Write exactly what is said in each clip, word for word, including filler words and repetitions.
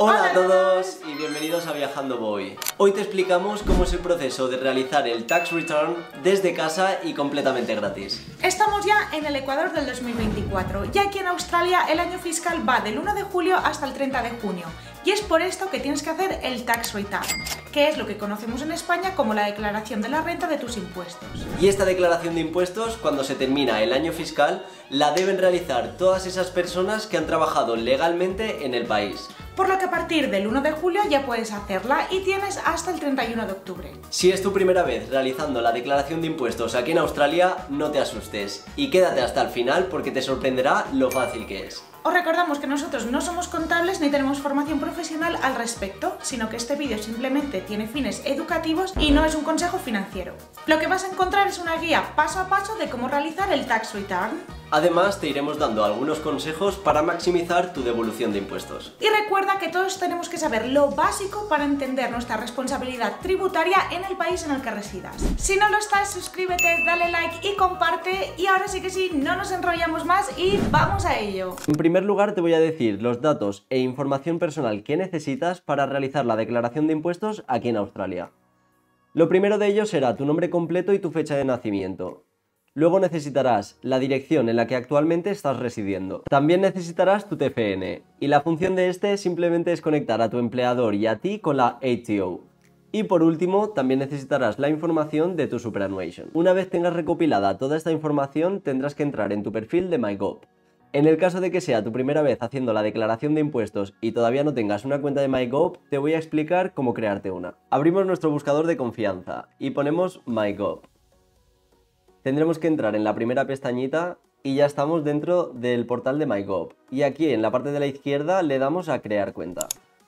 Hola a todos y bienvenidos a Viajando Voy. Hoy te explicamos cómo es el proceso de realizar el Tax Return desde casa y completamente gratis. Estamos ya en el Ecuador del dos mil veinticuatro y aquí en Australia el año fiscal va del uno de julio hasta el treinta de junio y es por esto que tienes que hacer el Tax Return, que es lo que conocemos en España como la declaración de la renta de tus impuestos. Y esta declaración de impuestos, cuando se termina el año fiscal, la deben realizar todas esas personas que han trabajado legalmente en el país. Por lo que a partir del uno de julio ya puedes hacerla y tienes hasta el treinta y uno de octubre. Si es tu primera vez realizando la declaración de impuestos aquí en Australia, no te asustes y quédate hasta el final porque te sorprenderá lo fácil que es. Os recordamos que nosotros no somos contables ni tenemos formación profesional al respecto, sino que este vídeo simplemente tiene fines educativos y no es un consejo financiero. Lo que vas a encontrar es una guía paso a paso de cómo realizar el Tax Return. Además, te iremos dando algunos consejos para maximizar tu devolución de impuestos. Y recuerda que todos tenemos que saber lo básico para entender nuestra responsabilidad tributaria en el país en el que residas. Si no lo estás, suscríbete, dale like y comparte. Y ahora sí que sí, no nos enrollamos más y ¡vamos a ello! En primer lugar, te voy a decir los datos e información personal que necesitas para realizar la declaración de impuestos aquí en Australia. Lo primero de ellos será tu nombre completo y tu fecha de nacimiento. Luego necesitarás la dirección en la que actualmente estás residiendo. También necesitarás tu T F N y la función de este simplemente es conectar a tu empleador y a ti con la A T O. Y por último, también necesitarás la información de tu superannuation. Una vez tengas recopilada toda esta información, tendrás que entrar en tu perfil de MyGov. En el caso de que sea tu primera vez haciendo la declaración de impuestos y todavía no tengas una cuenta de MyGov, te voy a explicar cómo crearte una. Abrimos nuestro buscador de confianza y ponemos MyGov. Tendremos que entrar en la primera pestañita y ya estamos dentro del portal de MyGov. Y aquí en la parte de la izquierda le damos a crear cuenta.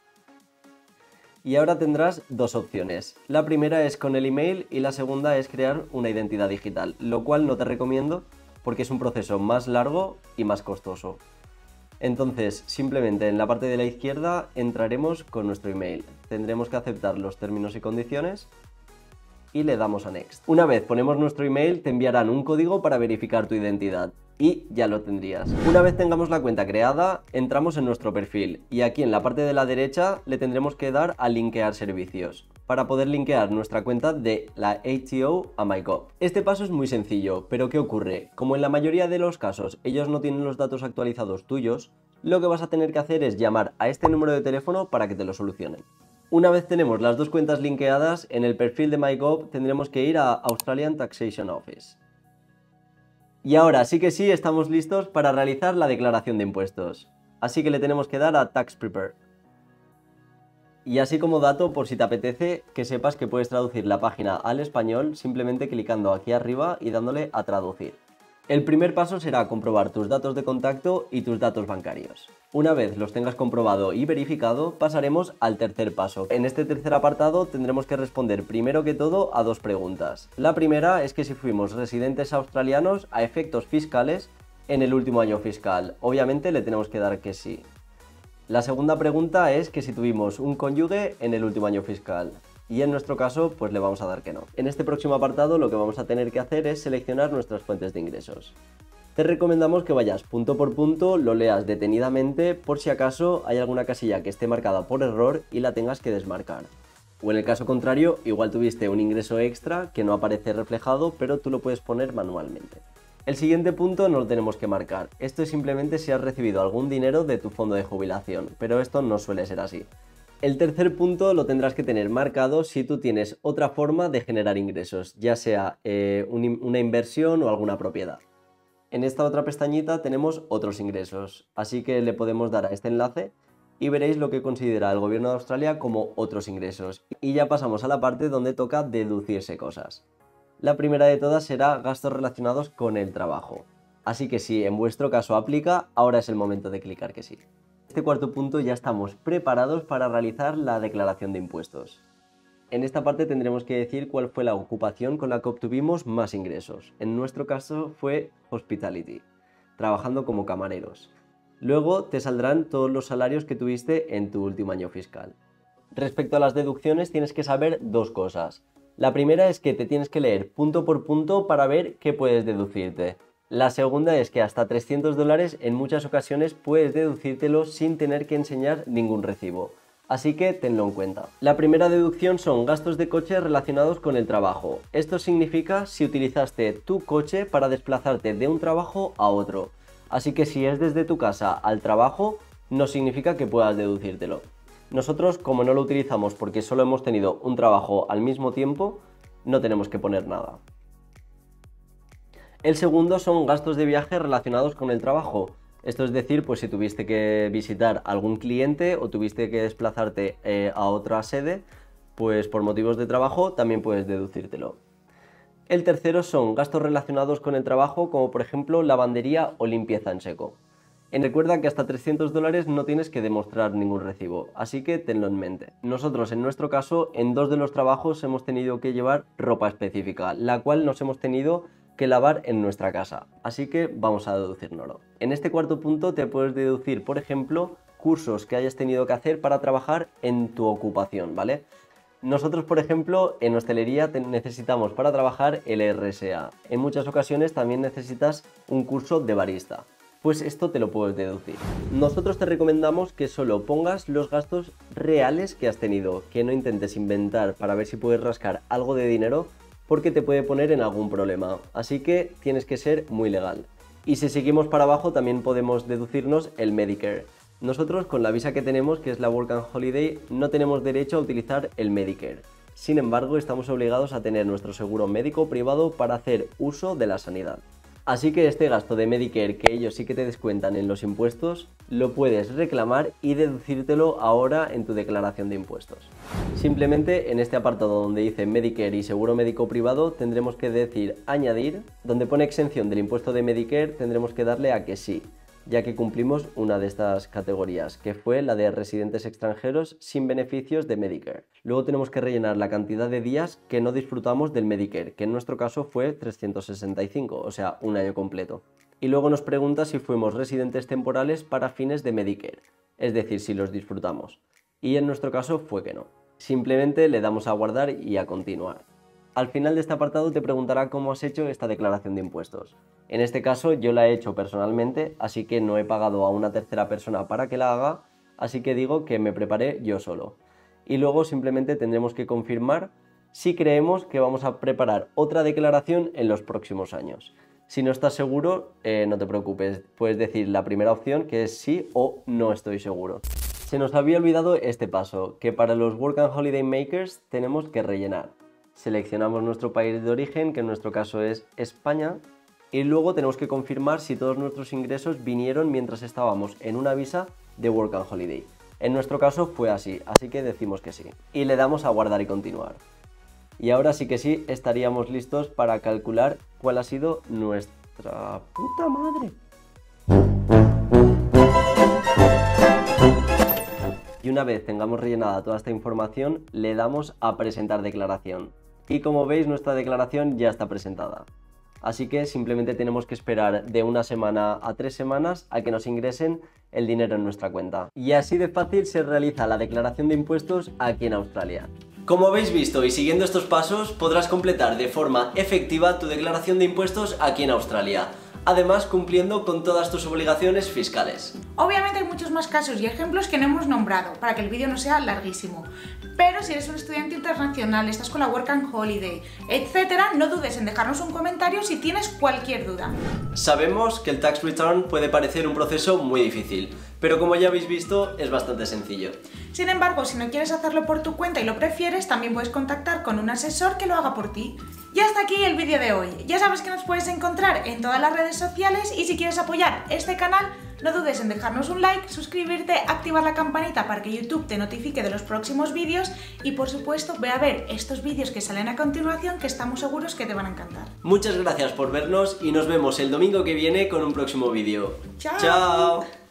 Y ahora tendrás dos opciones. La primera es con el email y la segunda es crear una identidad digital, lo cual no te recomiendo porque es un proceso más largo y más costoso. Entonces, simplemente en la parte de la izquierda entraremos con nuestro email. Tendremos que aceptar los términos y condiciones y le damos a Next. Una vez ponemos nuestro email, te enviarán un código para verificar tu identidad y ya lo tendrías. Una vez tengamos la cuenta creada, entramos en nuestro perfil y aquí en la parte de la derecha le tendremos que dar a linkear servicios para poder linkear nuestra cuenta de la A T O a MyGov. Este paso es muy sencillo, pero ¿qué ocurre? Como en la mayoría de los casos ellos no tienen los datos actualizados tuyos, lo que vas a tener que hacer es llamar a este número de teléfono para que te lo solucionen. Una vez tenemos las dos cuentas linkeadas, en el perfil de MyGov tendremos que ir a Australian Taxation Office. Y ahora sí que sí estamos listos para realizar la declaración de impuestos. Así que le tenemos que dar a Tax Prepare. Y así como dato, por si te apetece, que sepas que puedes traducir la página al español simplemente clicando aquí arriba y dándole a traducir. El primer paso será comprobar tus datos de contacto y tus datos bancarios. Una vez los tengas comprobado y verificado, pasaremos al tercer paso. En este tercer apartado tendremos que responder primero que todo a dos preguntas. La primera es que si fuimos residentes australianos a efectos fiscales en el último año fiscal. Obviamente le tenemos que dar que sí. La segunda pregunta es que si tuvimos un cónyuge en el último año fiscal. Y en nuestro caso, pues le vamos a dar que no. En este próximo apartado lo que vamos a tener que hacer es seleccionar nuestras fuentes de ingresos. Te recomendamos que vayas punto por punto, lo leas detenidamente por si acaso hay alguna casilla que esté marcada por error y la tengas que desmarcar. O en el caso contrario, igual tuviste un ingreso extra que no aparece reflejado, pero tú lo puedes poner manualmente. El siguiente punto no lo tenemos que marcar. Esto es simplemente si has recibido algún dinero de tu fondo de jubilación, pero esto no suele ser así. El tercer punto lo tendrás que tener marcado si tú tienes otra forma de generar ingresos, ya sea eh, un, una inversión o alguna propiedad. En esta otra pestañita tenemos otros ingresos, así que le podemos dar a este enlace y veréis lo que considera el gobierno de Australia como otros ingresos. Y ya pasamos a la parte donde toca deducirse cosas. La primera de todas será gastos relacionados con el trabajo. Así que si en vuestro caso aplica, ahora es el momento de clicar que sí. En este cuarto punto ya estamos preparados para realizar la declaración de impuestos. En esta parte tendremos que decir cuál fue la ocupación con la que obtuvimos más ingresos. En nuestro caso fue Hospitality, trabajando como camareros. Luego te saldrán todos los salarios que tuviste en tu último año fiscal. Respecto a las deducciones tienes que saber dos cosas. La primera es que te tienes que leer punto por punto para ver qué puedes deducirte. La segunda es que hasta trescientos dólares en muchas ocasiones puedes deducírtelo sin tener que enseñar ningún recibo. así que tenlo en cuenta. La primera deducción son gastos de coche relacionados con el trabajo. Esto significa si utilizaste tu coche para desplazarte de un trabajo a otro. Así que si es desde tu casa al trabajo, no significa que puedas deducírtelo. Nosotros, como no lo utilizamos porque solo hemos tenido un trabajo al mismo tiempo, no tenemos que poner nada. El segundo son gastos de viaje relacionados con el trabajo. Esto es decir, pues si tuviste que visitar algún cliente o tuviste que desplazarte eh, a otra sede, pues por motivos de trabajo también puedes deducírtelo. El tercero son gastos relacionados con el trabajo, como por ejemplo lavandería o limpieza en seco. En recuerda que hasta trescientos dólares no tienes que demostrar ningún recibo, así que tenlo en mente. Nosotros en nuestro caso, en dos de los trabajos hemos tenido que llevar ropa específica, la cual nos hemos tenido que lavar en nuestra casa, así que vamos a deducírnoslo. En este cuarto punto te puedes deducir, por ejemplo, cursos que hayas tenido que hacer para trabajar en tu ocupación, ¿vale? Nosotros, por ejemplo, en hostelería necesitamos para trabajar el R S A. En muchas ocasiones también necesitas un curso de barista. Pues esto te lo puedes deducir. Nosotros te recomendamos que solo pongas los gastos reales que has tenido, que no intentes inventar para ver si puedes rascar algo de dinero, porque te puede poner en algún problema, así que tienes que ser muy legal. Y si seguimos para abajo también podemos deducirnos el Medicare. Nosotros con la visa que tenemos, que es la Work and Holiday, no tenemos derecho a utilizar el Medicare. Sin embargo, estamos obligados a tener nuestro seguro médico privado para hacer uso de la sanidad. Así que este gasto de Medicare que ellos sí que te descuentan en los impuestos, lo puedes reclamar y deducírtelo ahora en tu declaración de impuestos. Simplemente en este apartado donde dice Medicare y seguro médico privado tendremos que decir añadir, donde pone exención del impuesto de Medicare tendremos que darle a que sí, ya que cumplimos una de estas categorías, que fue la de residentes extranjeros sin beneficios de Medicare. Luego tenemos que rellenar la cantidad de días que no disfrutamos del Medicare, que en nuestro caso fue trescientos sesenta y cinco, o sea, un año completo. Y luego nos pregunta si fuimos residentes temporales para fines de Medicare, es decir, si los disfrutamos. Y en nuestro caso fue que no. Simplemente le damos a guardar y a continuar. Al final de este apartado te preguntará cómo has hecho esta declaración de impuestos. En este caso yo la he hecho personalmente, así que no he pagado a una tercera persona para que la haga, así que digo que me preparé yo solo. Y luego simplemente tendremos que confirmar si creemos que vamos a preparar otra declaración en los próximos años. Si no estás seguro, eh, no te preocupes, puedes decir la primera opción, que es sí o no estoy seguro. Se nos había olvidado este paso, que para los Work and Holiday Makers tenemos que rellenar. Seleccionamos nuestro país de origen, que en nuestro caso es España, y luego tenemos que confirmar si todos nuestros ingresos vinieron mientras estábamos en una visa de Work and Holiday. En nuestro caso fue así, así que decimos que sí. Y le damos a guardar y continuar. Y ahora sí que sí, estaríamos listos para calcular cuál ha sido nuestra puta madre. Y una vez tengamos rellenada toda esta información, le damos a presentar declaración. Y como veis, nuestra declaración ya está presentada. Así que simplemente tenemos que esperar de una semana a tres semanas a que nos ingresen el dinero en nuestra cuenta. Y así de fácil se realiza la declaración de impuestos aquí en Australia. Como habéis visto y siguiendo estos pasos, podrás completar de forma efectiva tu declaración de impuestos aquí en Australia, además cumpliendo con todas tus obligaciones fiscales. Obviamente hay muchos más casos y ejemplos que no hemos nombrado, para que el vídeo no sea larguísimo. Pero si eres un estudiante internacional, estás con la Work and Holiday, etcétera, no dudes en dejarnos un comentario si tienes cualquier duda. Sabemos que el Tax Return puede parecer un proceso muy difícil, pero como ya habéis visto, es bastante sencillo. Sin embargo, si no quieres hacerlo por tu cuenta y lo prefieres, también puedes contactar con un asesor que lo haga por ti. Y hasta aquí el vídeo de hoy. Ya sabes que nos puedes encontrar en todas las redes sociales y si quieres apoyar este canal, no dudes en dejarnos un like, suscribirte, activar la campanita para que YouTube te notifique de los próximos vídeos y por supuesto ve a ver estos vídeos que salen a continuación que estamos seguros que te van a encantar. Muchas gracias por vernos y nos vemos el domingo que viene con un próximo vídeo. ¡Chao! ¡Chao!